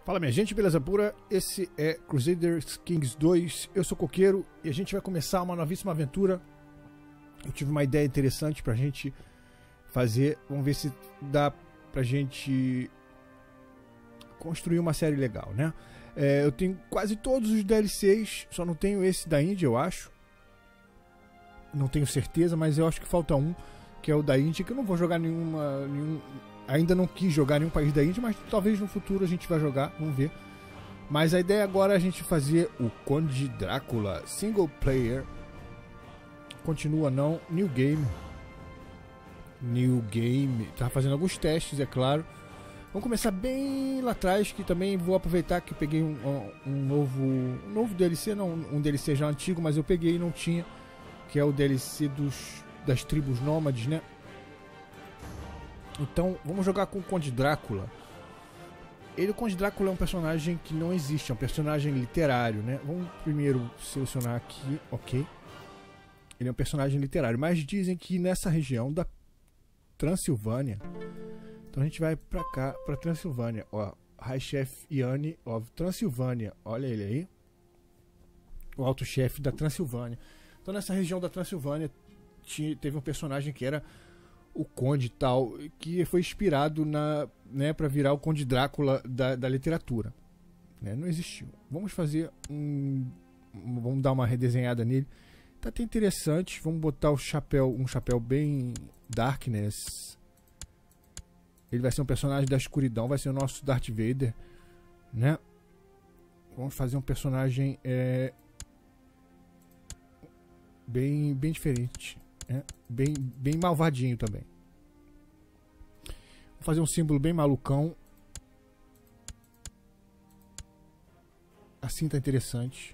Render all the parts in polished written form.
Fala minha gente, beleza pura? Esse é Crusader Kings 2, eu sou Coqueiro e a gente vai começar uma novíssima aventura. Eu tive uma ideia interessante pra gente fazer, vamos ver se dá pra gente construir uma série legal, né? Eu tenho quase todos os DLCs, só não tenho esse da Índia, eu acho. Não tenho certeza, mas eu acho que falta um, que é o da Índia, que eu não vou jogar ainda não quis jogar nenhum país da Índia, mas talvez no futuro a gente vai jogar, vamos ver. Mas a ideia agora é a gente fazer o Conde Drácula single player. Continua não, New Game. Tá fazendo alguns testes, é claro. Vamos começar bem lá atrás, que também vou aproveitar que peguei um novo DLC, não um DLC já antigo, mas eu peguei e não tinha, que é o DLC das tribos nômades, né? Então, vamos jogar com o Conde Drácula. O Conde Drácula é um personagem que não existe, é um personagem literário, né? Vamos primeiro selecionar aqui, ok. Ele é um personagem literário, mas dizem que nessa região da Transilvânia, então a gente vai pra cá, pra Transilvânia, ó, High Chef Yanni of Transilvânia, olha ele aí, o alto chefe da Transilvânia. Então nessa região da Transilvânia teve um personagem que era o Conde tal, que foi inspirado para virar o Conde Drácula da literatura, né? Não existiu. Vamos fazer vamos dar uma redesenhada nele. Tá até interessante. Vamos botar um chapéu bem darkness. Ele vai ser um personagem da escuridão, vai ser o nosso Darth Vader, né? Vamos fazer um personagem bem diferente. Bem malvadinho também. Vou fazer um símbolo bem malucão. Assim tá interessante.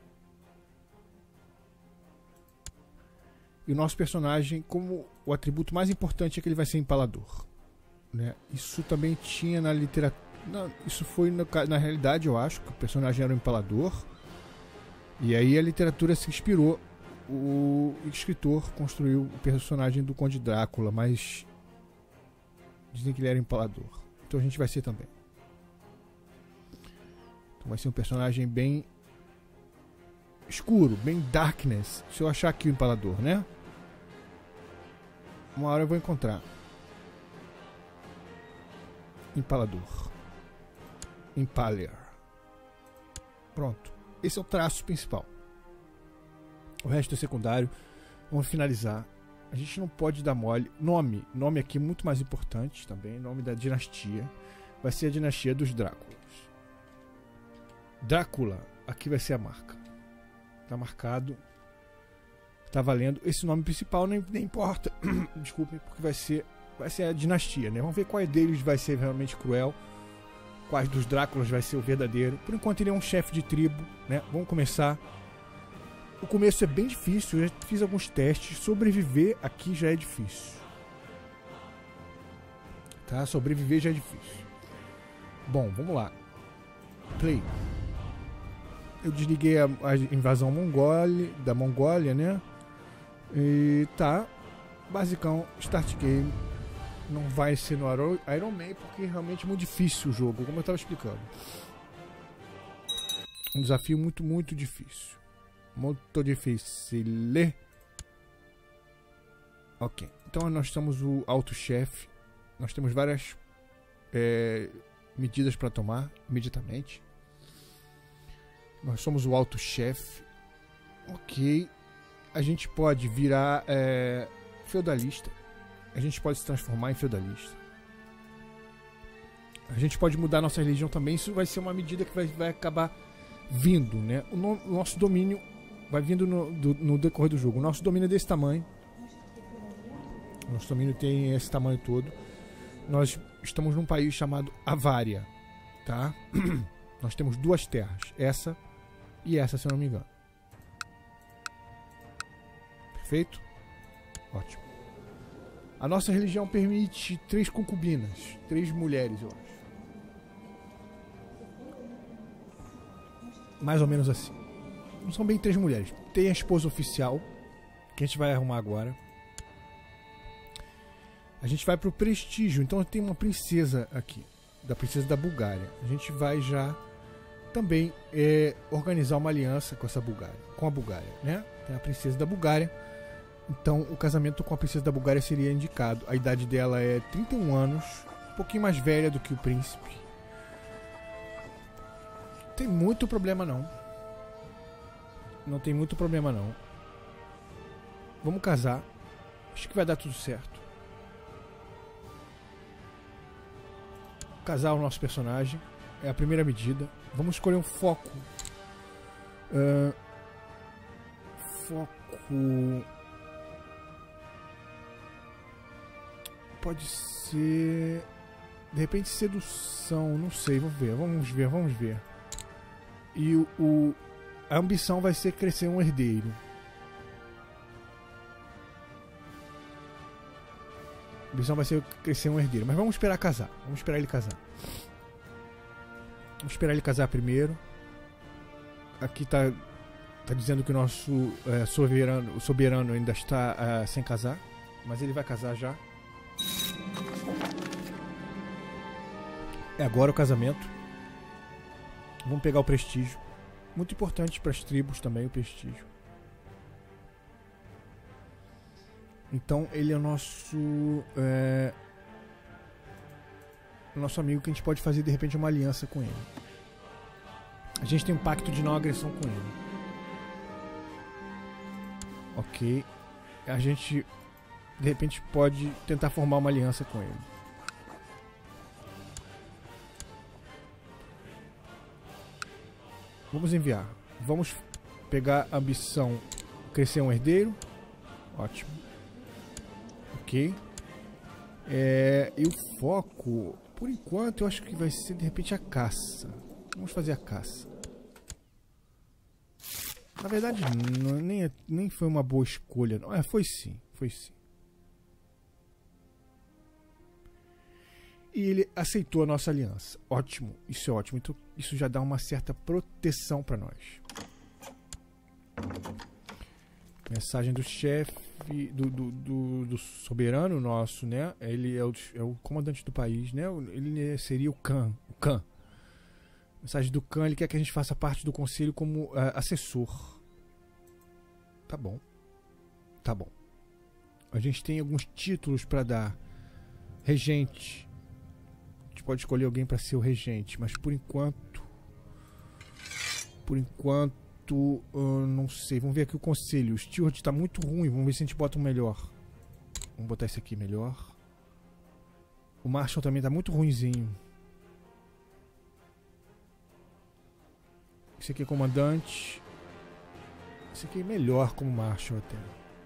E o nosso personagem, como o atributo mais importante é que ele vai ser empalador, né? Isso também tinha na literatura. Isso foi na realidade, eu acho que o personagem era um empalador. E aí a literatura se inspirou. O escritor construiu o personagem do Conde Drácula, mas dizem que ele era empalador. Então a gente vai ser também. Então vai ser um personagem bem escuro, bem darkness. Se eu achar aqui o empalador, né? Uma hora eu vou encontrar. Empalador. Empaler. Pronto. Esse é o traço principal. O resto é secundário. Vamos finalizar. A gente não pode dar mole. Nome aqui é muito mais importante também. Nome da dinastia. Vai ser a dinastia dos Dráculas. Drácula. Aqui vai ser a marca. Tá marcado. Tá valendo. Esse nome principal nem importa. Desculpe, porque vai ser a dinastia, né? Vamos ver qual deles vai ser realmente cruel. Quais dos Dráculas vai ser o verdadeiro. Por enquanto ele é um chefe de tribo, né? Vamos começar. O começo é bem difícil, eu já fiz alguns testes. Sobreviver aqui já é difícil. Tá? Sobreviver já é difícil. Bom, vamos lá. Play. Eu desliguei a invasão da Mongólia, né? E tá. Basicão, Start Game. Não vai ser no Iron Man, porque realmente é muito difícil o jogo, como eu estava explicando. Um desafio muito, muito difícil. Muito difícil. Ok. Então nós temos o alto chefe. Nós temos várias medidas para tomar imediatamente. Nós somos o alto chefe. Ok. A gente pode virar feudalista. A gente pode se transformar em feudalista. A gente pode mudar nossa religião também. Isso vai ser uma medida que vai acabar vindo, né? O nosso domínio vai vindo no decorrer do jogo. O nosso domínio é desse tamanho. O nosso domínio tem esse tamanho todo. Nós estamos num país chamado Avária, tá? Nós temos duas terras. Essa e essa, se eu não me engano. Perfeito? Ótimo. A nossa religião permite 3 concubinas. 3 mulheres, eu acho. Mais ou menos assim. Não são bem 3 mulheres. Tem a esposa oficial, que a gente vai arrumar agora. A gente vai pro prestígio. Então tem uma princesa aqui. da princesa da Bulgária. A gente vai já também organizar uma aliança com essa Bulgária, com a Bulgária, né? Tem a princesa da Bulgária. Então o casamento com a princesa da Bulgária seria indicado. A idade dela é 31 anos, um pouquinho mais velha do que o príncipe. Não tem muito problema não. Não tem muito problema não. Vamos casar. Acho que vai dar tudo certo. Casar o nosso personagem é a primeira medida. Vamos escolher um foco. Foco. Pode ser. De repente sedução. Não sei, vamos ver. E a ambição vai ser crescer um herdeiro. A ambição vai ser crescer um herdeiro. Mas vamos esperar casar. Vamos esperar ele casar. Vamos esperar ele casar primeiro. Aqui tá dizendo que o nosso soberano ainda está sem casar. Mas ele vai casar já. É agora o casamento. Vamos pegar o prestígio. Muito importante para as tribos também o prestígio. Então ele é o nosso amigo que a gente pode fazer de repente uma aliança com ele. A gente tem um pacto de não agressão com ele. Ok. A gente de repente pode tentar formar uma aliança com ele. Vamos enviar. Vamos pegar a ambição crescer um herdeiro. Ótimo. Ok. E o foco, por enquanto, eu acho que vai ser de repente a caça. Vamos fazer a caça. Na verdade, nem foi uma boa escolha. Não. Foi sim. E ele aceitou a nossa aliança. Ótimo, isso é ótimo. Então isso já dá uma certa proteção para nós. Mensagem do chefe, do soberano nosso, né? Ele é o comandante do país, né? Ele seria o Khan. Mensagem do Khan, ele quer que a gente faça parte do conselho como assessor. Tá bom. A gente tem alguns títulos para dar. Regente. A gente pode escolher alguém para ser o regente, mas por enquanto, não sei. Vamos ver aqui o conselho. O steward está muito ruim. Vamos ver se a gente bota um melhor. Vamos botar esse aqui melhor. O Marshall também está muito ruinzinho. Esse aqui é comandante. Esse aqui é melhor como Marshall até.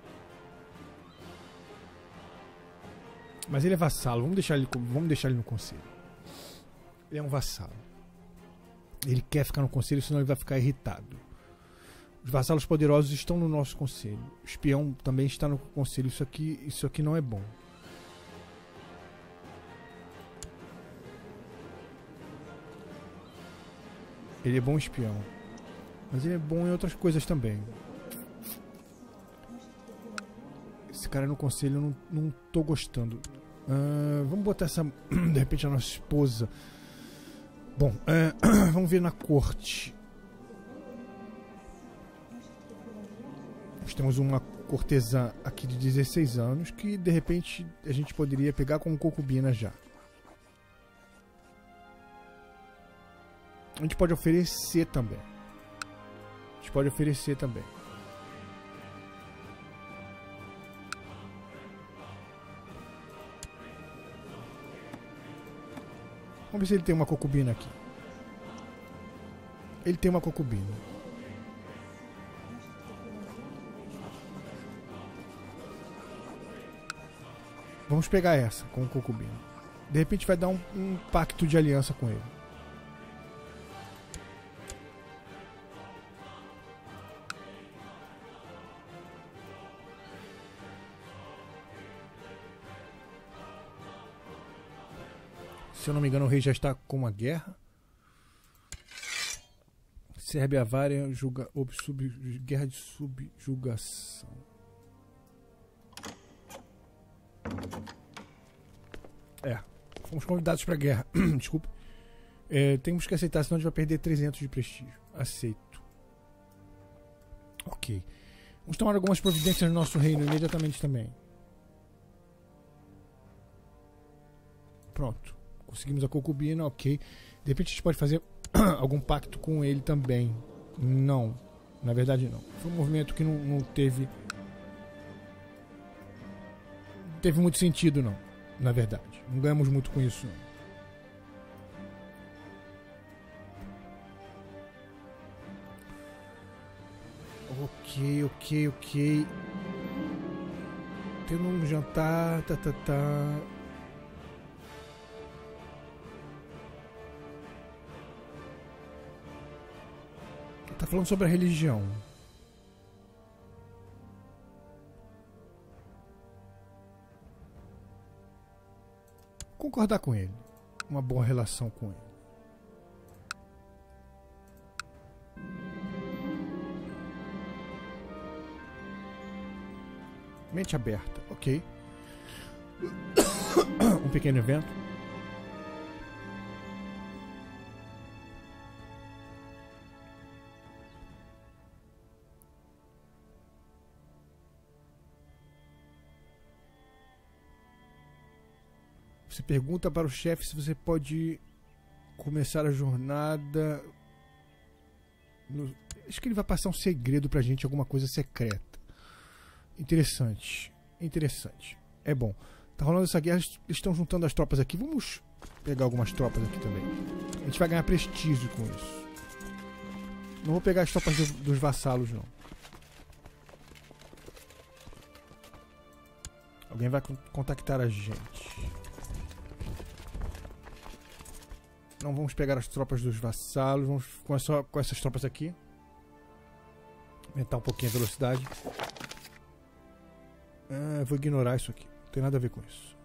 Mas ele é vassalo. Vamos deixar ele no conselho. Ele é um vassalo. Ele quer ficar no conselho, senão ele vai ficar irritado. Os vassalos poderosos estão no nosso conselho. O espião também está no conselho. Isso aqui não é bom. Ele é bom espião. Mas ele é bom em outras coisas também. Esse cara no conselho eu não tô gostando. Vamos botar essa... De repente a nossa esposa. Bom, vamos ver na corte. Nós temos uma cortesã aqui de 16 anos que de repente a gente poderia pegar como concubina já. A gente pode oferecer também. Vamos ver se ele tem uma concubina aqui. Ele tem uma concubina. Vamos pegar essa como concubina. De repente vai dar um pacto de aliança com ele. Se eu não me engano, o rei já está com uma guerra. Sérvia Avária guerra de subjugação. Fomos convidados pra guerra. Desculpe. Temos que aceitar, senão a gente vai perder 300 de prestígio. Aceito. Ok. Vamos tomar algumas providências no nosso reino imediatamente também. Pronto. Conseguimos a concubina, ok. De repente a gente pode fazer algum pacto com ele também. Não. Na verdade não. Foi um movimento que não teve... Não teve muito sentido não. Na verdade. Não ganhamos muito com isso não. Ok. Tendo um jantar, tá. Tá falando sobre a religião. Concordar com ele. Uma boa relação com ele. Mente aberta, ok. Um pequeno evento. Você pergunta para o chefe se você pode começar a jornada. Acho que ele vai passar um segredo pra gente, alguma coisa secreta. Interessante. É bom. Tá rolando essa guerra, eles estão juntando as tropas aqui. Vamos pegar algumas tropas aqui também. A gente vai ganhar prestígio com isso. Não vou pegar as tropas dos vassalos, não. Alguém vai contactar a gente. Não vamos pegar as tropas dos vassalos. Vamos com essas tropas aqui. Aumentar um pouquinho a velocidade. Vou ignorar isso aqui. Não tem nada a ver com isso.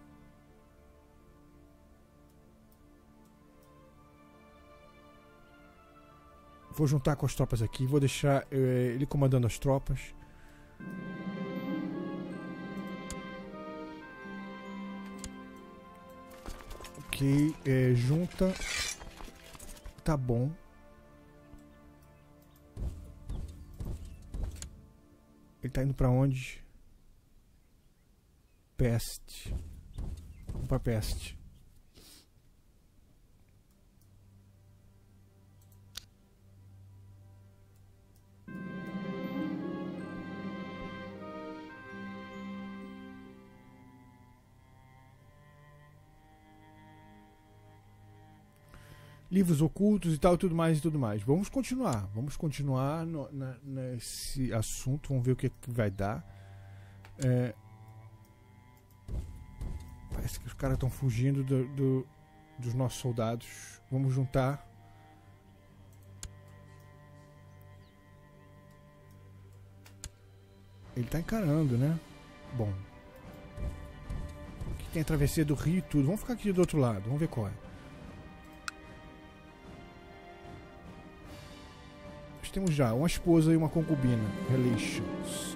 Vou juntar com as tropas aqui. Vou deixar ele comandando as tropas. Ok. Junta. Tá bom. Ele tá indo pra onde? Peste. Vamos pra Peste. Livros ocultos e tal, e tudo mais. Vamos continuar nesse assunto. Vamos ver o que vai dar. Parece que os caras estão fugindo dos nossos soldados. Vamos juntar. Ele tá encarando, né? Bom. Aqui tem a travessia do rio e tudo. Vamos ficar aqui do outro lado. Vamos ver qual é. Nós temos já uma esposa e uma concubina. Relations.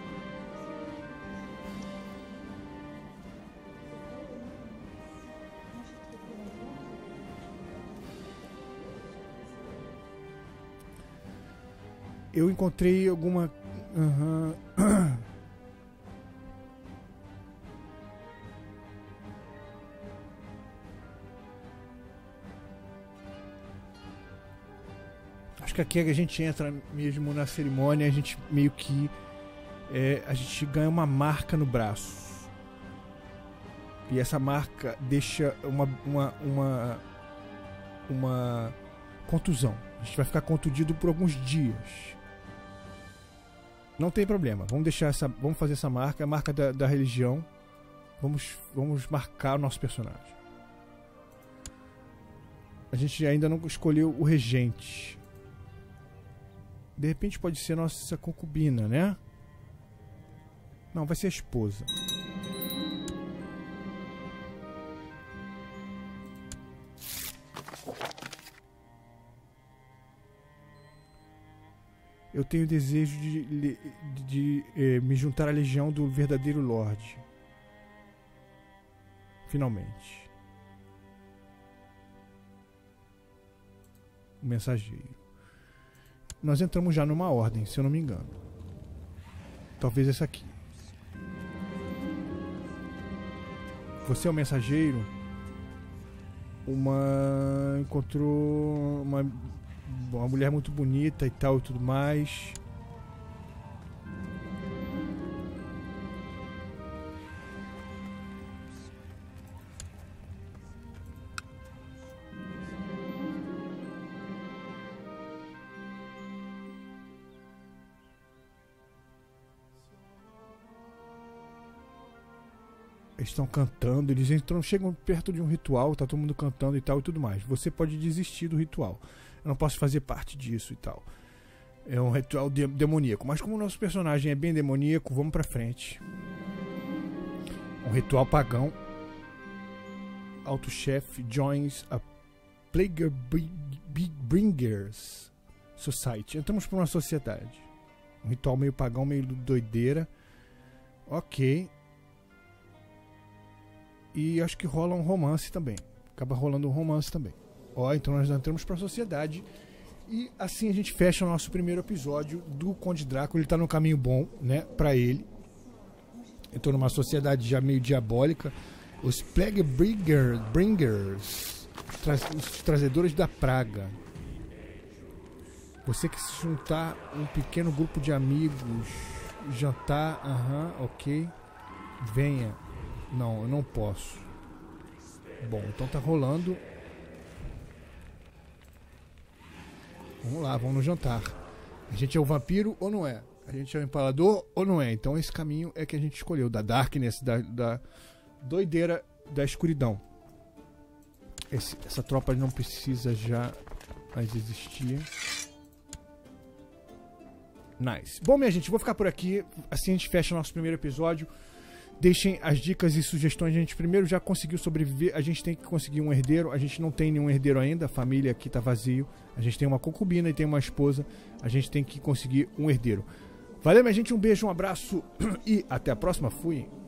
Eu encontrei alguma... Acho que aqui a gente entra mesmo na cerimônia, a gente meio que... a gente ganha uma marca no braço. E essa marca deixa uma contusão. A gente vai ficar contundido por alguns dias. Não tem problema. Vamos fazer essa marca, a marca da religião. Vamos marcar o nosso personagem. A gente ainda não escolheu o regente. De repente pode ser nossa concubina, né? Não, vai ser a esposa. Eu tenho desejo de me juntar à legião do verdadeiro Lorde. Finalmente. o mensageiro. Nós entramos já numa ordem, se eu não me engano. Talvez essa aqui. Você é o mensageiro. Encontrou uma mulher muito bonita e tal e tudo mais. Eles estão cantando, eles chegam perto de um ritual, tá todo mundo cantando e tal e tudo mais. Você pode desistir do ritual. Eu não posso fazer parte disso e tal. É um ritual demoníaco. Mas como o nosso personagem é bem demoníaco, vamos pra frente. Um ritual pagão. Alto Chef joins a Plague Bringers Society. Entramos pra uma sociedade. Um ritual meio pagão, meio doideira. Ok. E acho que rola um romance também. Acaba rolando um romance também. Ó, então nós entramos pra sociedade. E assim a gente fecha o nosso primeiro episódio do Conde Drácula. Ele tá no caminho bom, né? Pra ele. Eu tô numa sociedade já meio diabólica. Os Plague Bringers. Os trazedores da praga. Você que se juntar um pequeno grupo de amigos. Jantar. Ok. Venha. Não, eu não posso. Bom, então tá rolando. Vamos lá, vamos no jantar. A gente é o vampiro ou não é? A gente é o empalador ou não é? Então esse caminho é que a gente escolheu. Da darkness, da doideira, da escuridão. Essa tropa não precisa já mais existir. Nice. Bom, minha gente, vou ficar por aqui. Assim a gente fecha o nosso primeiro episódio. Deixem as dicas e sugestões. A gente primeiro já conseguiu sobreviver. A gente tem que conseguir um herdeiro. A gente não tem nenhum herdeiro ainda. A família aqui tá vazio. A gente tem uma concubina e tem uma esposa. A gente tem que conseguir um herdeiro. Valeu, minha gente. Um beijo, um abraço e até a próxima. Fui.